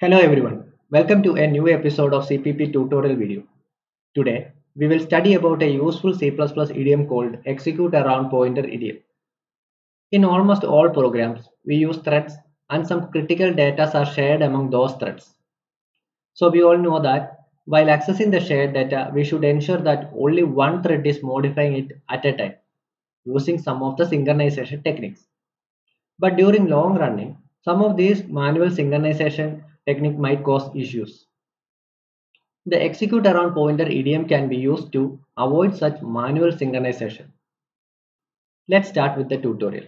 Hello everyone, welcome to a new episode of CPP tutorial video. Today, we will study about a useful C++ idiom called execute around pointer idiom. In almost all programs, we use threads and some critical data are shared among those threads. So we all know that while accessing the shared data, we should ensure that only one thread is modifying it at a time using some of the synchronization techniques. But during long running, some of these manual synchronization technique might cause issues. The execute around pointer idiom can be used to avoid such manual synchronization. Let's start with the tutorial.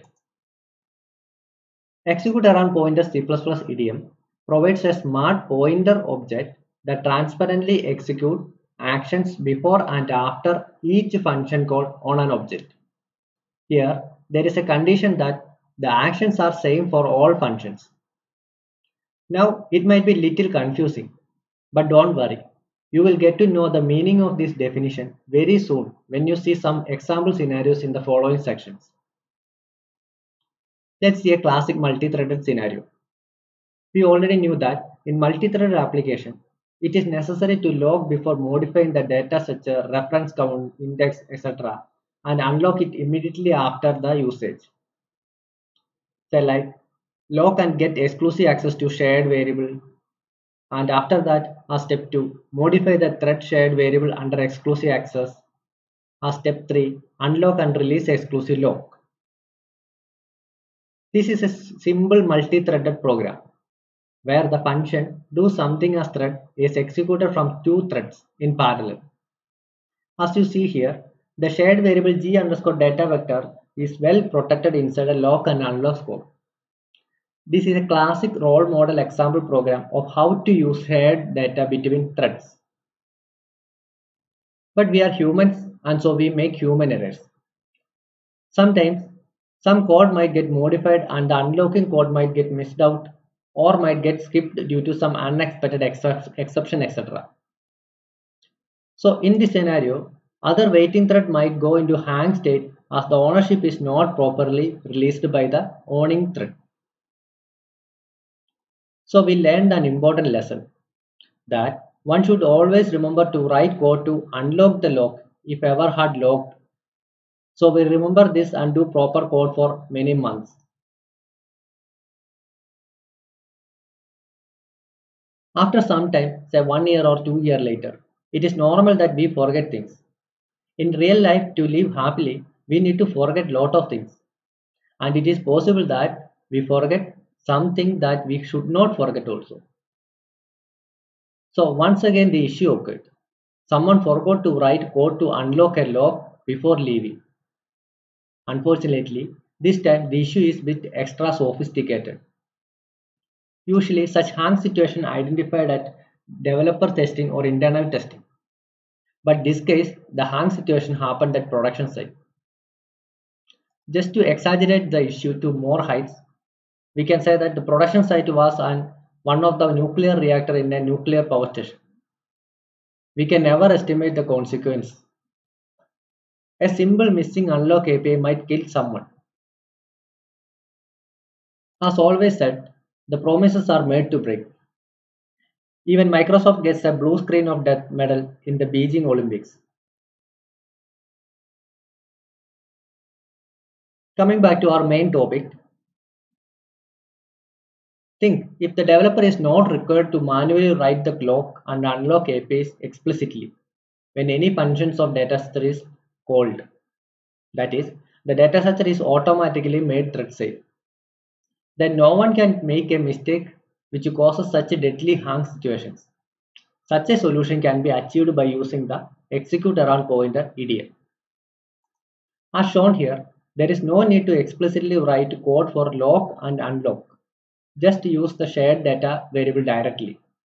Execute around pointer C++ idiom provides a smart pointer object that transparently executes actions before and after each function call on an object. Here, there is a condition that the actions are same for all functions. Now, it might be little confusing, but don't worry. You will get to know the meaning of this definition very soon when you see some example scenarios in the following sections. Let's see a classic multi-threaded scenario. We already knew that in multi-threaded application, it is necessary to log before modifying the data such as reference count, index, etc. and unlock it immediately after the usage. Say like log and get exclusive access to shared variable, and after that step 2 modify the thread shared variable under exclusive access. Step 3 unlock and release exclusive lock. This is a simple multi-threaded program where the function do something as thread is executed from two threads in parallel. As you see here, the shared variable g underscore data vector is well protected inside a lock and unlock scope. This is a classic role model example program of how to use shared data between threads. But we are humans and so we make human errors. Sometimes some code might get modified and the unlocking code might get missed out or might get skipped due to some unexpected exception, etc. So in this scenario, other waiting thread might go into hang state as the ownership is not properly released by the owning thread. So we learned an important lesson that one should always remember to write code to unlock the lock if ever had locked. So we remember this and do proper code for many months. After some time, say 1 year or 2 years later, it is normal that we forget things. In real life, to live happily, we need to forget lot of things. And it is possible that we forget something that we should not forget also. So once again the issue occurred. Someone forgot to write code to unlock a lock before leaving. Unfortunately, this time the issue is a bit extra sophisticated. Usually such hang situation identified at developer testing or internal testing. But this case, the hang situation happened at production site. Just to exaggerate the issue to more heights, we can say that the production site was on one of the nuclear reactor in a nuclear power station. We can never estimate the consequence. A simple missing unlock API might kill someone. As always said, the promises are made to break. Even Microsoft gets a blue screen of death medal in the Beijing Olympics. Coming back to our main topic, think if the developer is not required to manually write the lock and unlock APIs explicitly when any functions of data structure is called. That is, the data structure is automatically made thread safe. Then no one can make a mistake which causes such a deadly hang situations. Such a solution can be achieved by using the execute around pointer idiom. As shown here, there is no need to explicitly write code for lock and unlock. Just use the shared data variable directly.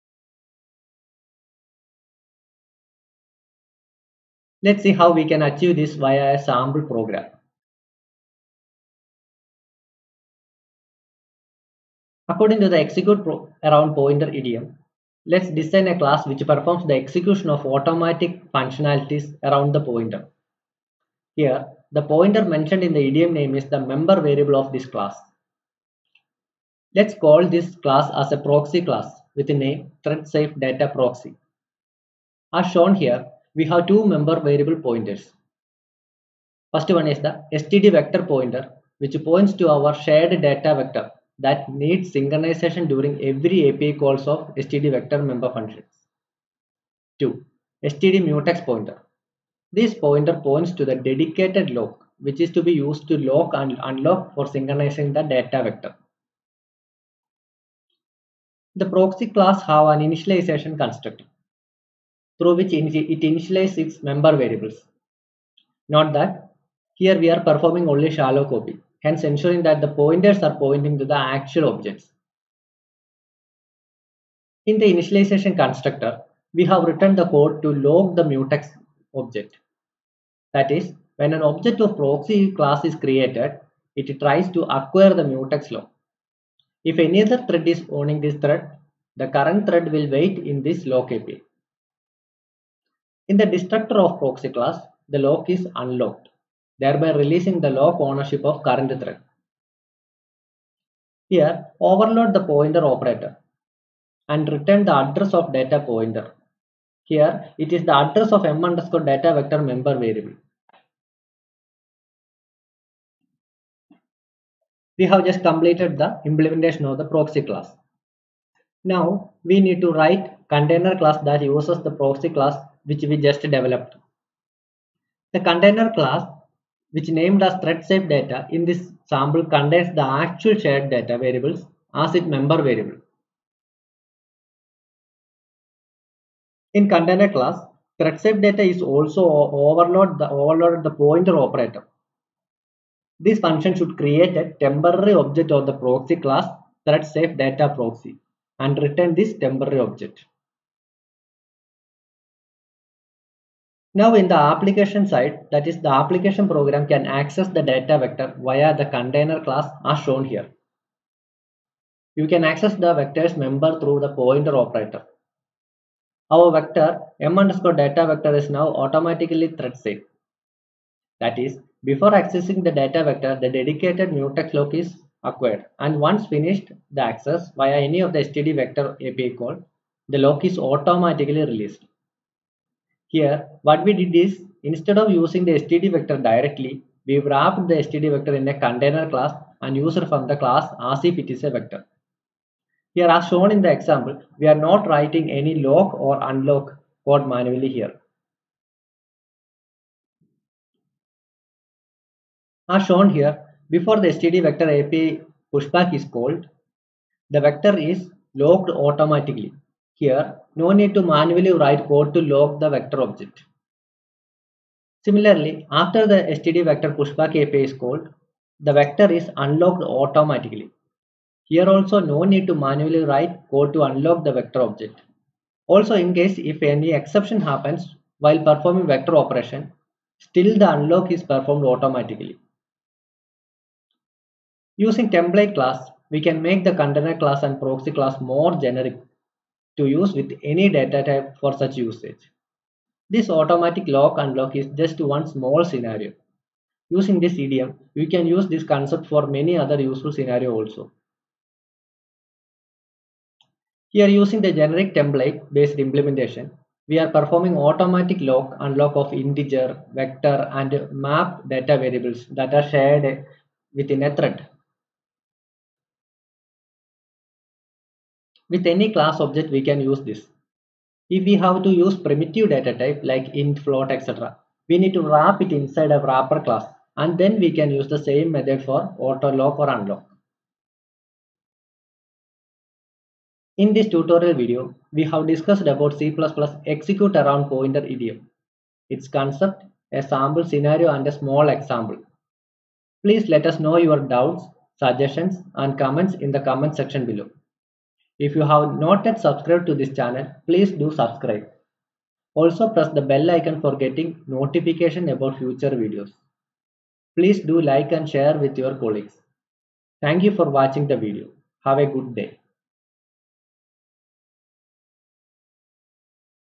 Let's see how we can achieve this via a sample program. According to the execute around pointer idiom, let's design a class which performs the execution of automatic functionalities around the pointer. Here, the pointer mentioned in the idiom name is the member variable of this class. Let's call this class as a proxy class with the name thread-safe data proxy. As shown here, we have two member variable pointers. First one is the std vector pointer, which points to our shared data vector that needs synchronization during every API calls of std vector member functions. 2. std mutex pointer. This pointer points to the dedicated lock, which is to be used to lock and unlock for synchronizing the data vector. The proxy class have an initialization constructor through which it initializes its member variables. Note that here we are performing only shallow copy, hence ensuring that the pointers are pointing to the actual objects. In the initialization constructor, we have written the code to lock the mutex object. That is, when an object of proxy class is created, it tries to acquire the mutex lock. If any other thread is owning this thread, the current thread will wait in this lock API. In the destructor of proxy class, the lock is unlocked, thereby releasing the lock ownership of current thread. Here, overload the pointer operator and return the address of data pointer. Here, it is the address of m_data vector member variable. We have just completed the implementation of the proxy class. Now, we need to write container class that uses the proxy class which we just developed. The container class, which named as thread-safe data, in this sample contains the actual shared data variables as its member variable. In container class, thread-safe data is also overloaded the pointer operator. This function should create a temporary object of the proxy class thread-safe data proxy and return this temporary object. Now in the application side, that is the application program can access the data vector via the container class as shown here. You can access the vector's member through the pointer operator. Our vector m_data vector is now automatically thread safe. That is, before accessing the data vector, the dedicated mutex lock is acquired, and once finished the access via any of the std vector API call, the lock is automatically released. Here, what we did is, instead of using the std vector directly, we wrapped the std vector in a container class and used from the class as if it is a vector. Here, as shown in the example, we are not writing any lock or unlock code manually here. As shown here, before the std vector API pushback is called, the vector is locked automatically. Here, no need to manually write code to lock the vector object. Similarly, after the std vector pushback API is called, the vector is unlocked automatically. Here also no need to manually write code to unlock the vector object. Also, in case if any exception happens while performing vector operation, still the unlock is performed automatically. Using template class, we can make the container class and proxy class more generic to use with any data type for such usage. This automatic lock unlock is just one small scenario. Using this idiom, we can use this concept for many other useful scenarios also. Here, using the generic template based implementation, we are performing automatic lock unlock of integer, vector and map data variables that are shared within a thread. With any class object we can use this. If we have to use primitive data type like int, float, etc., we need to wrap it inside a wrapper class and then we can use the same method for auto lock or unlock. In this tutorial video, we have discussed about C++ execute around pointer idiom, its concept, a sample scenario and a small example. Please let us know your doubts, suggestions and comments in the comment section below. If you have not yet subscribed to this channel, please do subscribe. Also press the bell icon for getting notification about future videos. Please do like and share with your colleagues. Thank you for watching the video. Have a good day.